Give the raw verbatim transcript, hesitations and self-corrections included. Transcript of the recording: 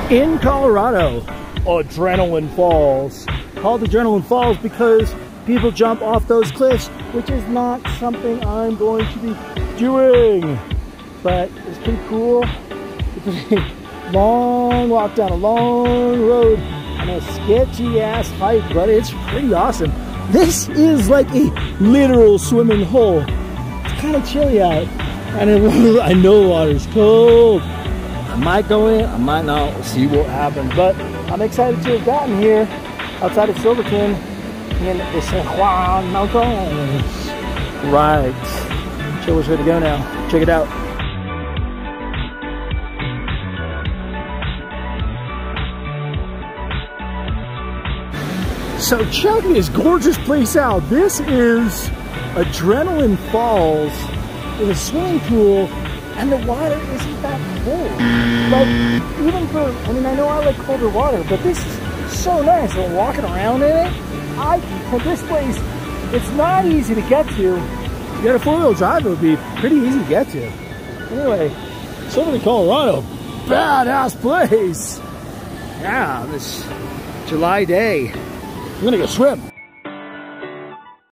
In Colorado, Adrenaline Falls. Called Adrenaline Falls because people jump off those cliffs, which is not something I'm going to be doing. But it's pretty cool. It's a long walk down a long road on a sketchy ass hike, but it's pretty awesome. This is like a literal swimming hole. It's kind of chilly out, and it, I know the water's cold. I might go in, I might not. We'll see what happens. But I'm excited to have gotten here outside of Silverton in the San Juan Mountains. Right. Show us where to go now. Check it out. So check this gorgeous place out. This is Adrenaline Falls with a swimming pool, and the water isn't that cold. Like, even for, I mean, I know I like colder water, but this is so nice. And walking around in it, I, this place, it's not easy to get to. You got a four-wheel drive, it would be pretty easy to get to. Anyway, Silverton, Colorado, badass place. Yeah, this July day. I'm gonna go swim.